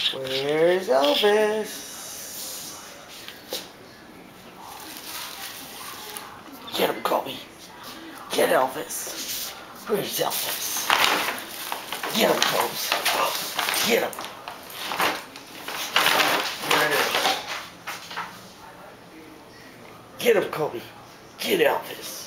Where's Elvis? Get him, Kobe. Get Elvis. Where's Elvis? Get him, Cobes. Get him. There it is. Get him, Kobe. Get Elvis.